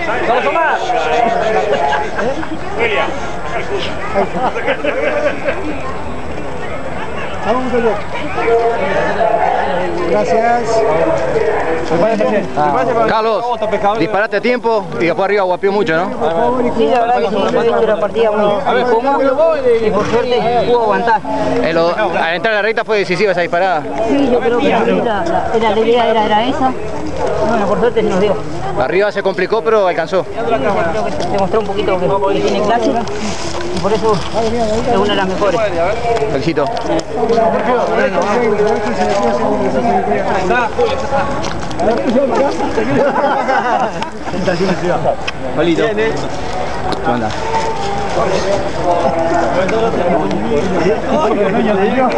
¡Vamos a más! Gracias. Carlos, disparate a tiempo y después arriba guapió mucho, ¿no? Sí, la verdad que sí, fue una partida muy cómoda y por suerte pudo aguantar. Al entrar a la recta fue decisiva esa disparada. Sí, yo creo que la idea era esa. Bueno, por suerte nos dio. Arriba se complicó, pero alcanzó. Creo que demostró un poquito que tiene clase y por eso es una de las mejores. Felicito. Palito. ¿Cómo andás?